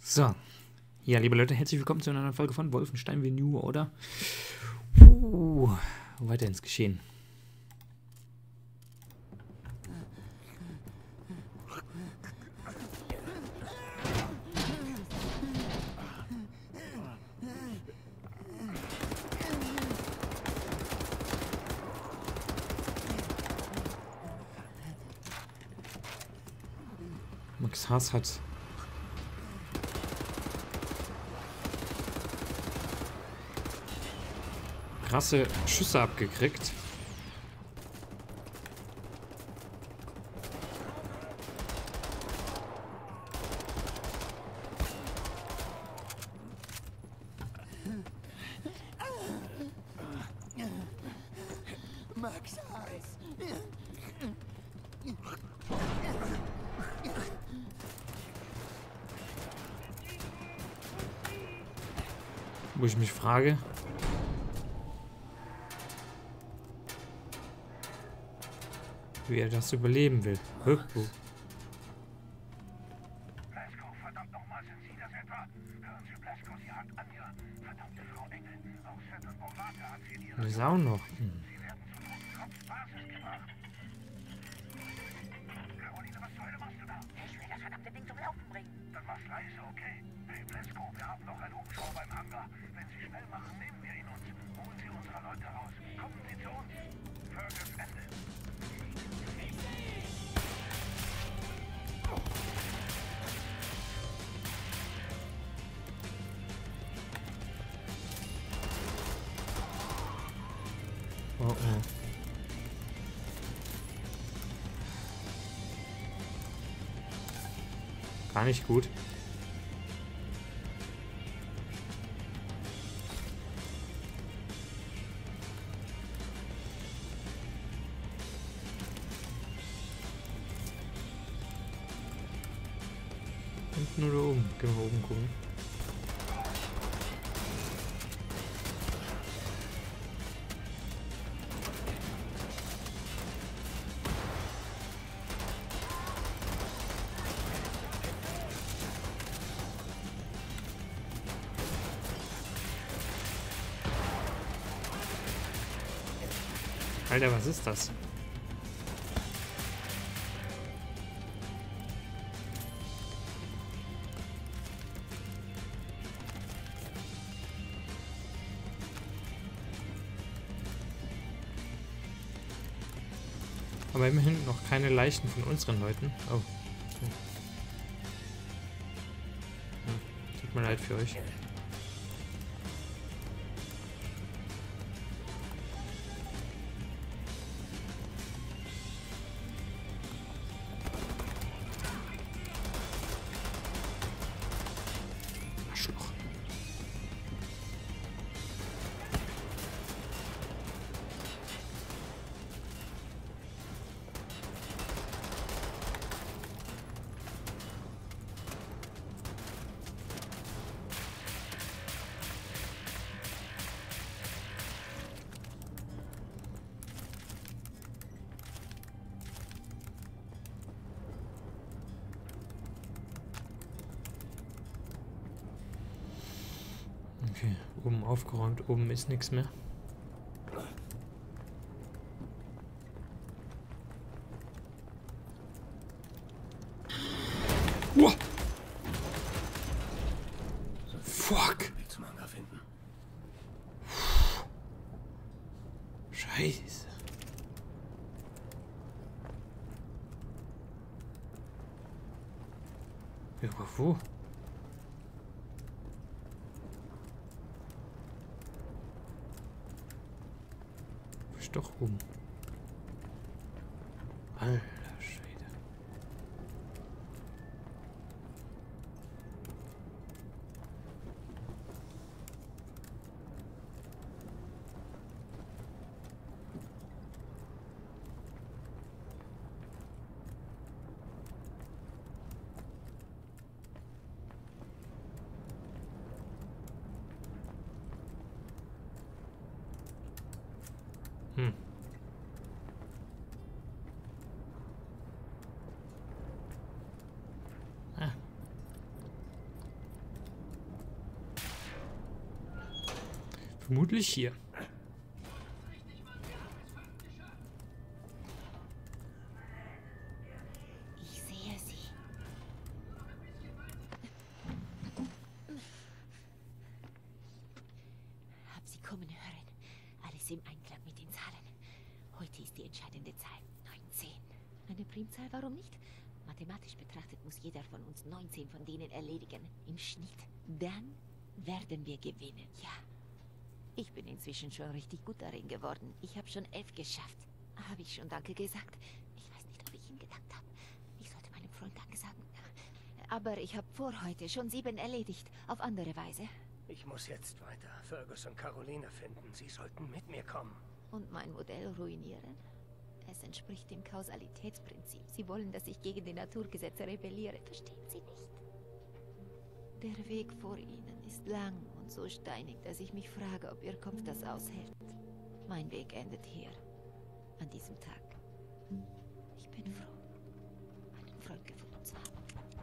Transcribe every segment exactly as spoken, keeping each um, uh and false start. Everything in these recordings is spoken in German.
So. Ja, liebe Leute, herzlich willkommen zu einer neuen Folge von Wolfenstein The New Order. Uh, weiter ins Geschehen. Max Haas hat krasse Schüsse abgekriegt. Max Haas. Wo ich mich frage, wie er das überleben will. Huh? Blasko, verdammt nochmal, sind Sie das etwa? Hören Sie, Blasko, sie hat Anja, verdammte Frau Engel, aus Set und Bombarde hat sie in ihrer... Das ist auch noch. Hm. Sie werden zu Totenkopfbasis gebracht. Caroline, was zur Hölle machst du da? Ich will das verdammte Ding zum Laufen bringen. Dann mach's leise, okay? Hey, Blasko, wir haben noch einen Hubschrauber im Hangar. Wenn Sie schnell machen, nehmen wir ihn uns. Holen Sie unsere Leute raus. Kommen Sie zu uns. Fergus, Ende. Oh oh. Gar nicht gut. Unten oder oben? Können wir oben gucken. Alter, was ist das? Aber immerhin noch keine Leichen von unseren Leuten. Oh. Ja, tut mir leid für euch. Arschloch. Okay, oben aufgeräumt, oben ist nichts mehr. Uah. Fuck! Weg zum Hangar finden. Scheiße. Ja, aber wo? Ist doch oben. Alter Schwede. Hm. Vermutlich hier. Ich sehe sie. Hab sie kommen hören. Alles im Einklang mit den Zahlen. Heute ist die entscheidende Zahl. neunzehn. Eine Primzahl, warum nicht? Mathematisch betrachtet muss jeder von uns neunzehn von denen erledigen. Im Schnitt. Dann werden wir gewinnen. Ja. Ich bin inzwischen schon richtig gut darin geworden. Ich habe schon elf geschafft. Habe ich schon Danke gesagt? Ich weiß nicht, ob ich ihm gedankt habe. Ich sollte meinem Freund Danke sagen. Aber ich habe vor heute schon sieben erledigt. Auf andere Weise. Ich muss jetzt weiter Fergus und Caroline finden. Sie sollten mit mir kommen. Und mein Modell ruinieren? Es entspricht dem Kausalitätsprinzip. Sie wollen, dass ich gegen die Naturgesetze rebelliere. Verstehen Sie nicht? Der Weg vor Ihnen ist lang und so steinig, dass ich mich frage, ob Ihr Kopf das aushält. Mein Weg endet hier. An diesem Tag. Ich bin froh, einen Freund gefunden zu haben.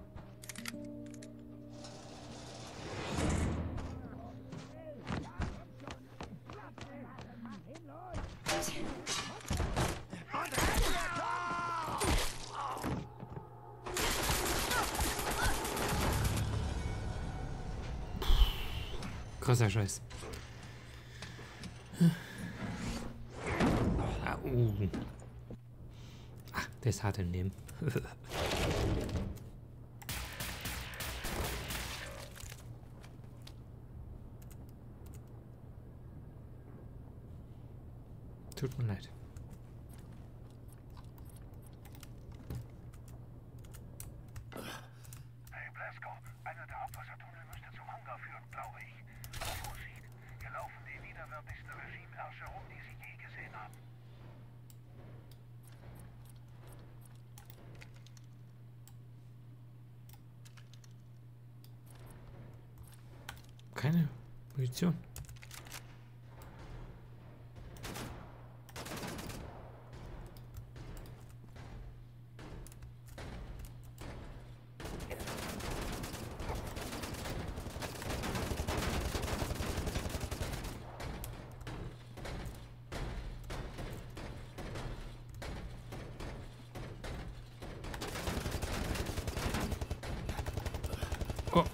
Krasser Scheiß. Ah, uh. Ach, der ist hart im Leben. Tut mir leid. Hey Blasco, einer der Abwassertunnel müsste zum Hangar führen, glaube ich. Auf Ursieht. Hier laufen die widerwärtigsten Regimeherrscher rum, die sie je gesehen haben. Keine Munition. Oh.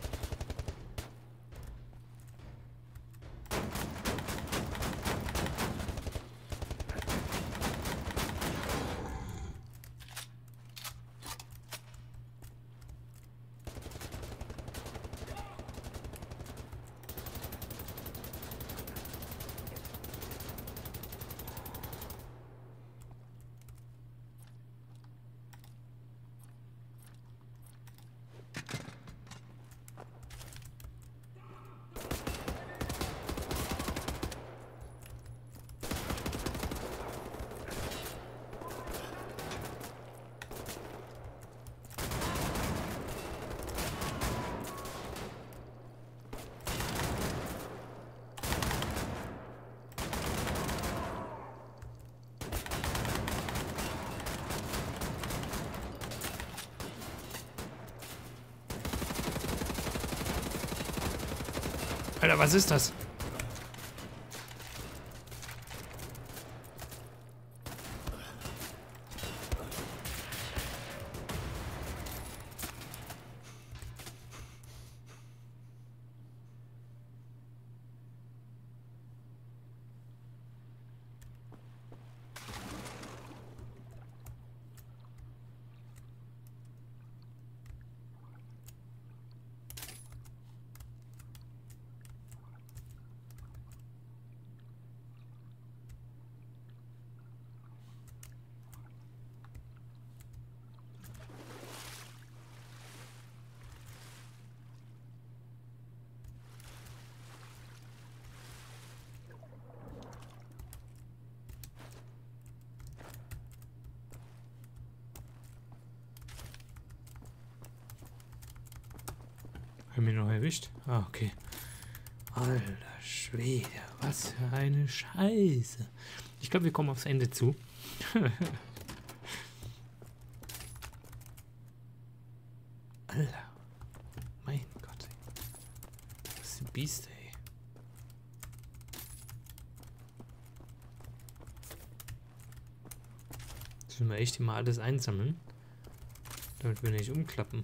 Alter, was ist das? Haben wir noch erwischt? Ah, okay. Alter Schwede, was für eine Scheiße. Ich glaube, wir kommen aufs Ende zu. Alter. Mein Gott. Das ist ein Biest, ey. Müssen wir echt immer alles einsammeln, damit wir nicht umklappen.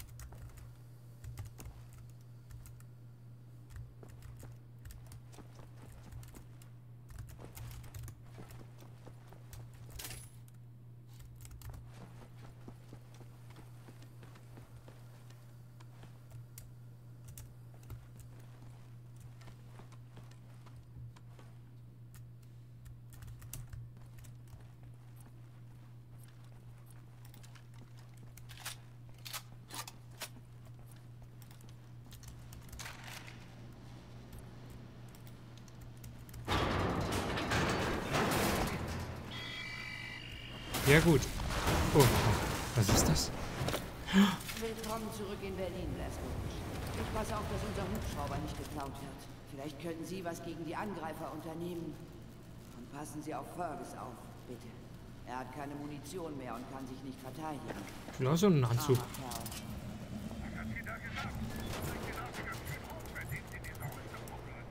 Ja gut. Oh, was ist das? Willkommen zurück in Berlin, Blazkowicz. Ich passe auf, dass unser Hubschrauber nicht geklaut wird. Vielleicht können Sie was gegen die Angreifer unternehmen. Und passen Sie auf Fergus auf, bitte. Er hat keine Munition mehr und kann sich nicht verteidigen. Genau so einen Anzug. Was hat sie da gesagt? Ein genausiger Typ, bei dem sie diese Rüstung hochlädt.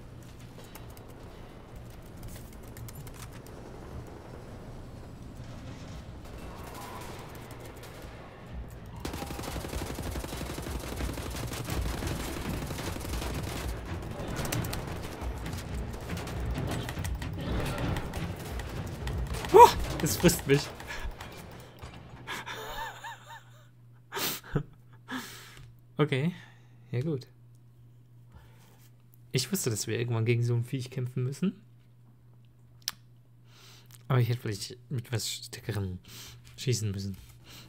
Oh, das frisst mich. Okay, ja gut. Ich wusste, dass wir irgendwann gegen so ein Viech kämpfen müssen. Aber ich hätte vielleicht mit was Stärkerem schießen müssen.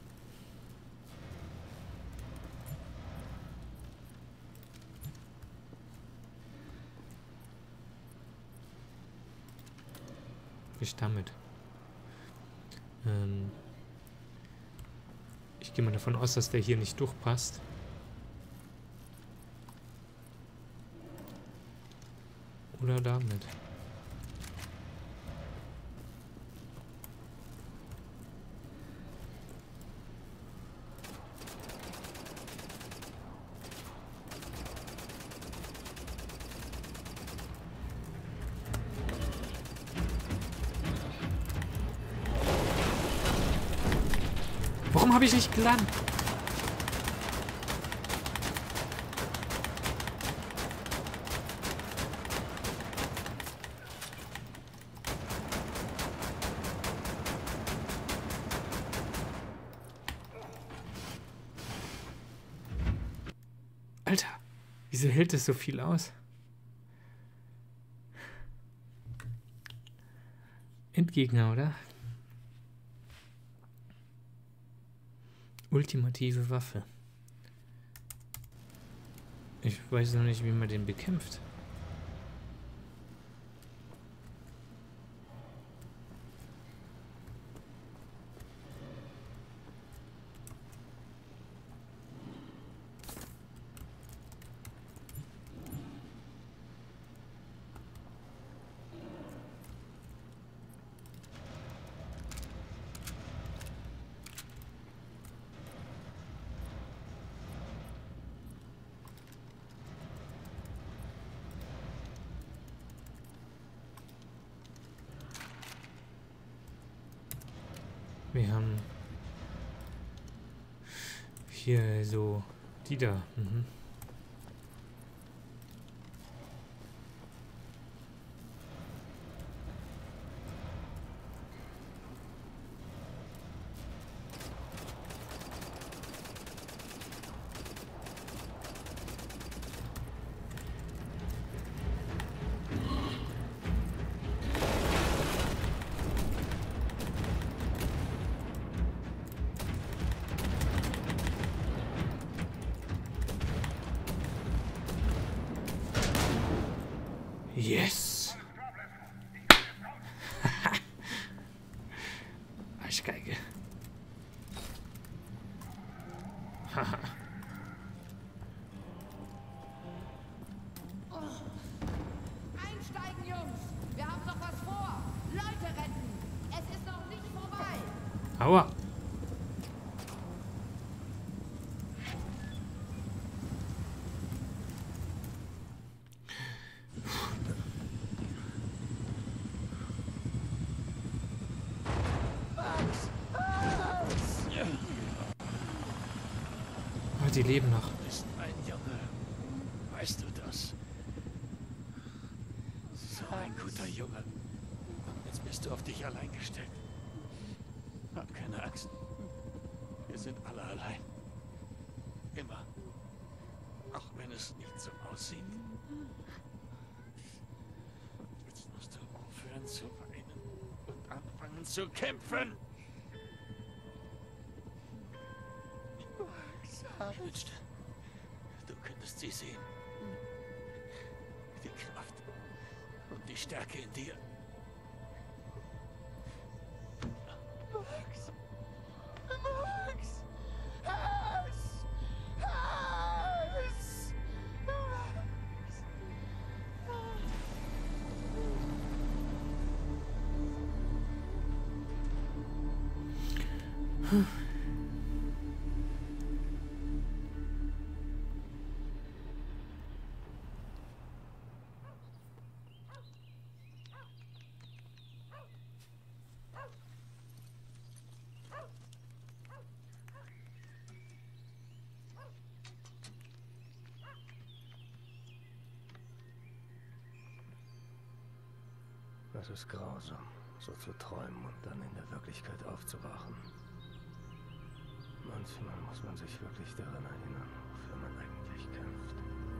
Ich damit. Ähm ich gehe mal davon aus, dass der hier nicht durchpasst. Oder damit. Warum habe ich nicht gelandet? Alter, wieso hält das so viel aus? Endgegner, oder? Ultimative Waffe. Ich weiß noch nicht, wie man den bekämpft. Wir haben hier so die da. Mhm. Yes! Arschgeige. Haha. Einsteigen, Jungs! Wir haben noch was vor! Leute retten! Es ist noch nicht vorbei! Aua! Max! die leben noch. Du bist ein Junge. Weißt du das? So ein guter Junge. Jetzt bist du auf dich allein gestellt. Hab keine Angst. Wir sind alle allein. Immer. Auch wenn es nicht so aussieht. Jetzt musst du aufhören zu weinen und anfangen zu kämpfen. Ich wünschte, du könntest sie sehen. Die Kraft und die Stärke in dir. Max! Max! Hass! Hass! Hm. Das ist grausam, so zu träumen und dann in der Wirklichkeit aufzuwachen. Manchmal muss man sich wirklich daran erinnern, wofür man eigentlich kämpft.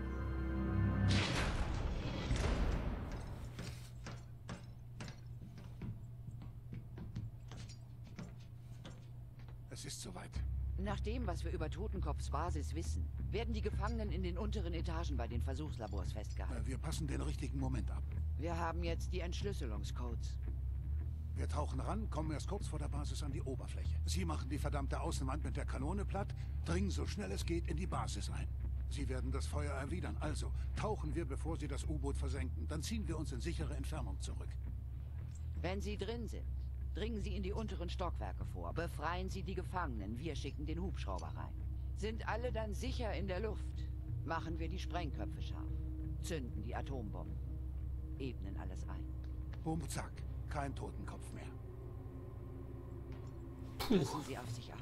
Es ist soweit. Nach dem, was wir über Totenkopfs Basis wissen, werden die Gefangenen in den unteren Etagen bei den Versuchslabors festgehalten. Wir passen den richtigen Moment ab. Wir haben jetzt die Entschlüsselungscodes. Wir tauchen ran, kommen erst kurz vor der Basis an die Oberfläche. Sie machen die verdammte Außenwand mit der Kanone platt, dringen so schnell es geht in die Basis ein. Sie werden das Feuer erwidern. Also tauchen wir, bevor Sie das U-Boot versenken. Dann ziehen wir uns in sichere Entfernung zurück. Wenn Sie drin sind, dringen Sie in die unteren Stockwerke vor. Befreien Sie die Gefangenen. Wir schicken den Hubschrauber rein. Sind alle dann sicher in der Luft, machen wir die Sprengköpfe scharf. Zünden die Atombomben. Ebnen alles ein. Bum, zack. Kein Totenkopf mehr. Passen Sie auf sich auf.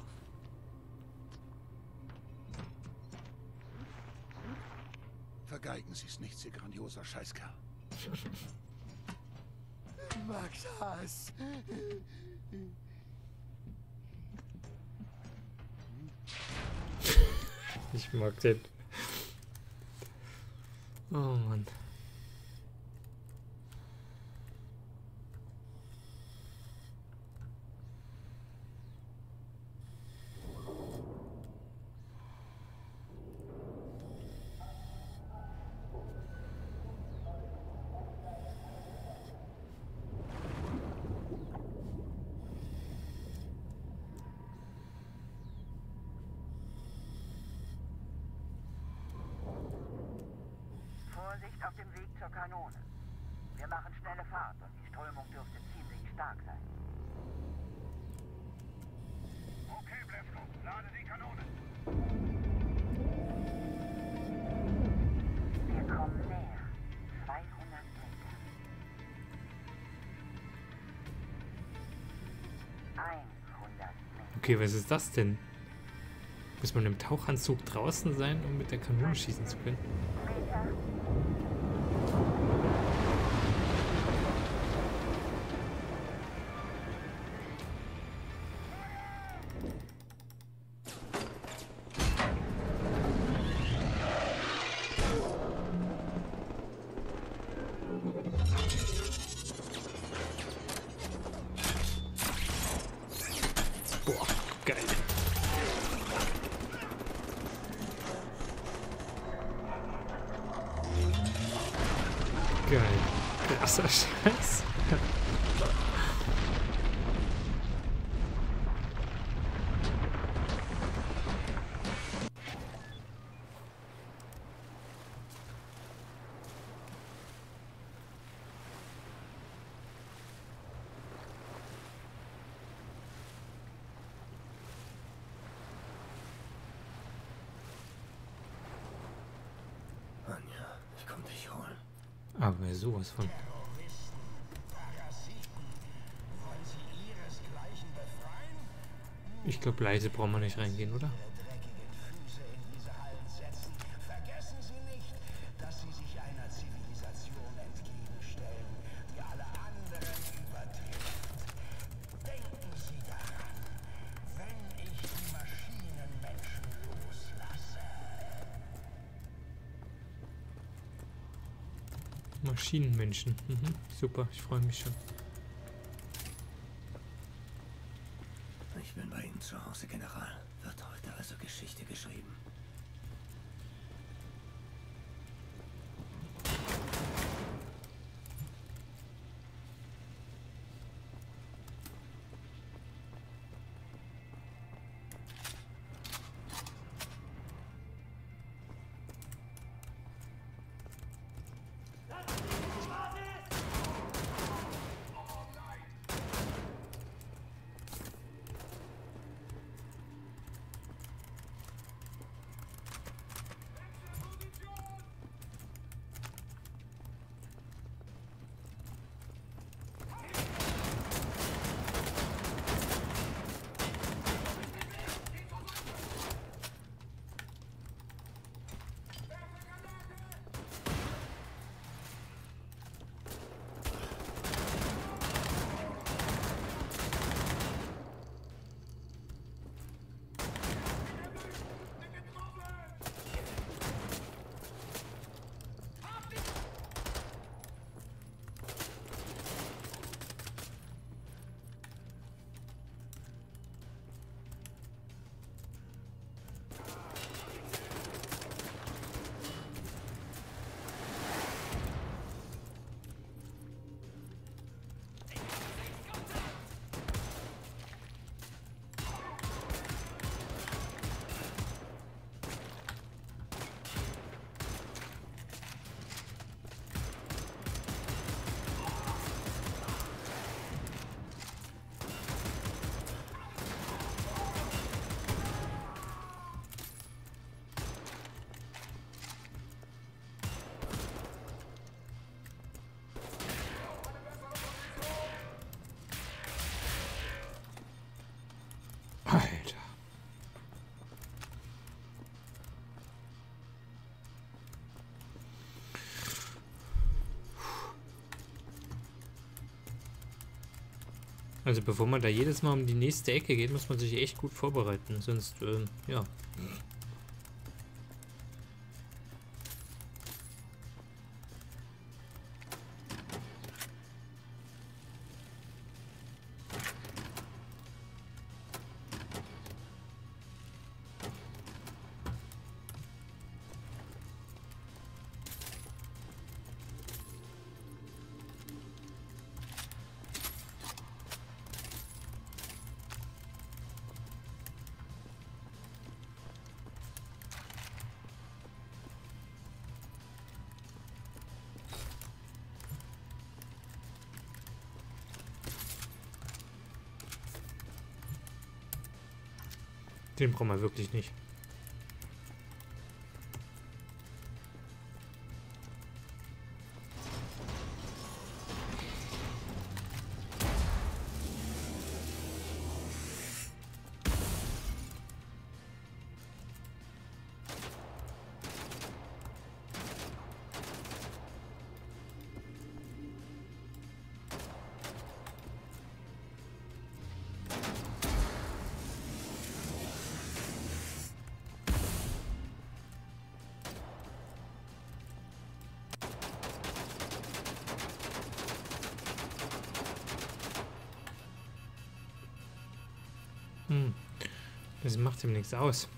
Vergeigen Sie es nicht, Sie grandioser Scheißkerl. Max Hass. Ich mag den. Oh Mann. Vorsicht auf dem Weg zur Kanone. Wir machen schnelle Fahrt und die Strömung dürfte ziemlich stark sein. Okay, Blasco, lade die Kanone. Wir kommen näher. zweihundert Meter. hundert Meter. Okay, was ist das denn? Muss man im Tauchanzug draußen sein, um mit der Kanone schießen zu können? Meter. Boah, geil. Geil. Krasser Scheiß. Anja, ich komm dich holen. Aber sowas von. Ich glaube, leise brauchen wir nicht reingehen, oder? Maschinenmenschen. Mhm, super, ich freue mich schon. Ich bin bei Ihnen zu Hause, General. Wird heute also Geschichte geschrieben. Alter. Also bevor man da jedes Mal um die nächste Ecke geht, muss man sich echt gut vorbereiten. Sonst, ähm, ja. Den brauchen wir wirklich nicht. Hm. Das macht ihm nichts aus.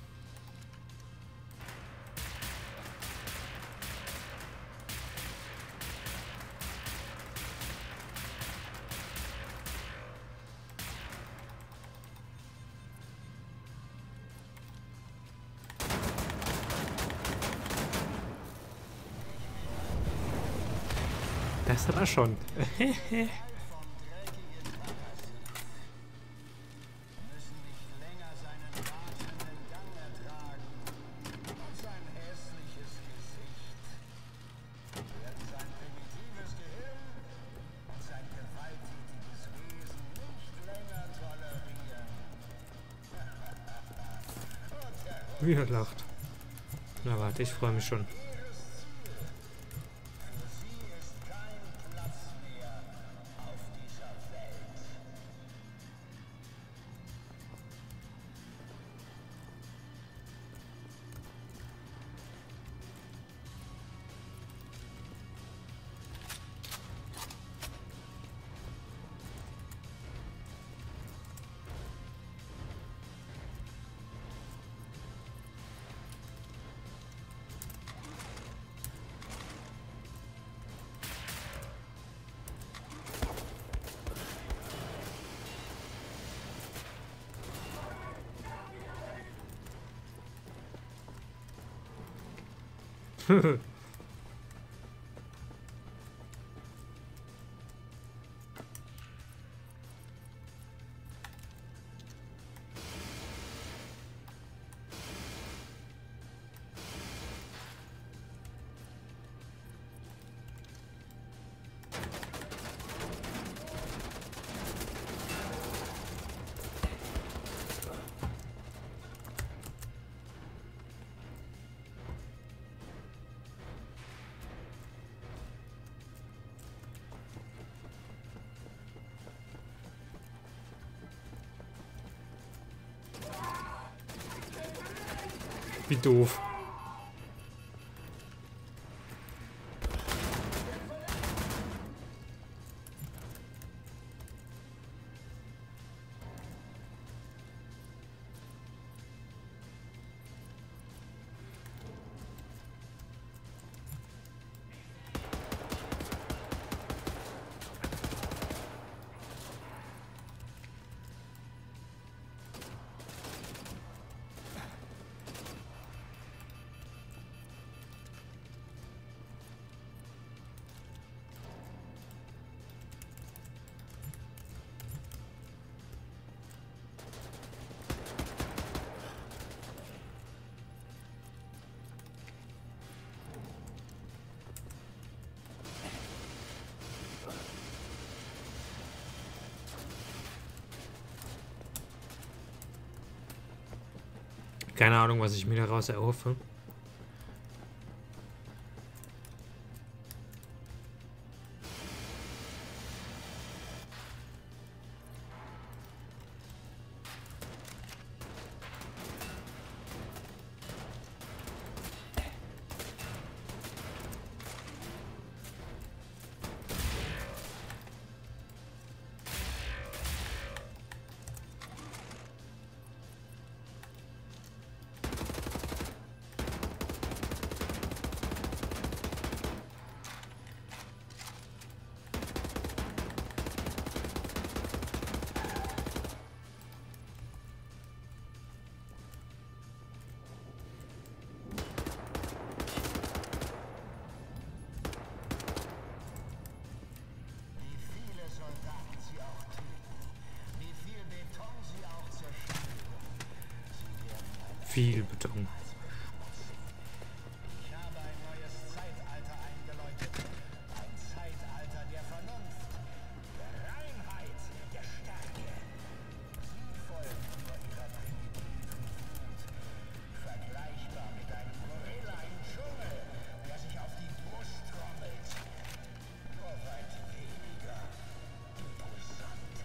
Das hat er schon. Wie er lacht. Na warte, ich freue mich schon. Wie doof. Keine Ahnung, was ich mir daraus erhoffe. Viel Beton. Ich habe ein neues Zeitalter eingeläutet. Ein Zeitalter der Vernunft, der Reinheit, der Stärke. Sie folgen nur ihrer primitiven Wut. Vergleichbar mit einem Gorilla im Dschungel, der sich auf die Brust trommelt. Nur weit weniger imposant.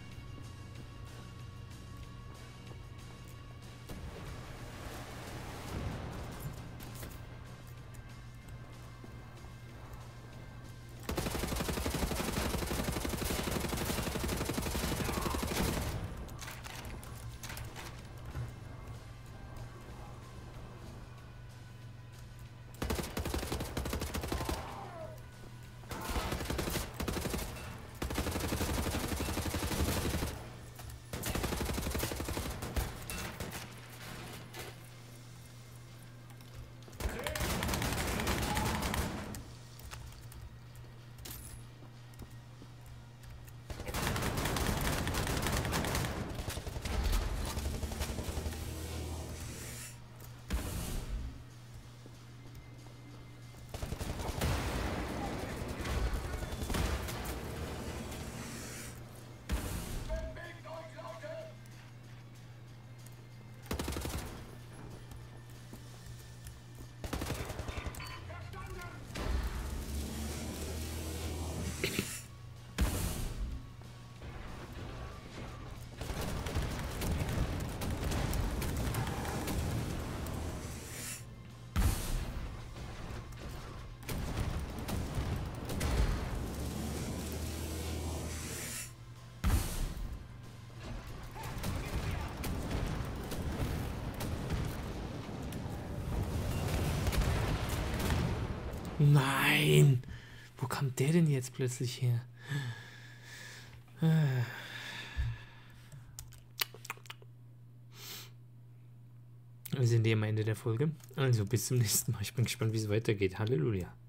Nein! Wo kam der denn jetzt plötzlich her? Äh. Wir sind hier am Ende der Folge. Also bis zum nächsten Mal. Ich bin gespannt, wie es weitergeht. Halleluja.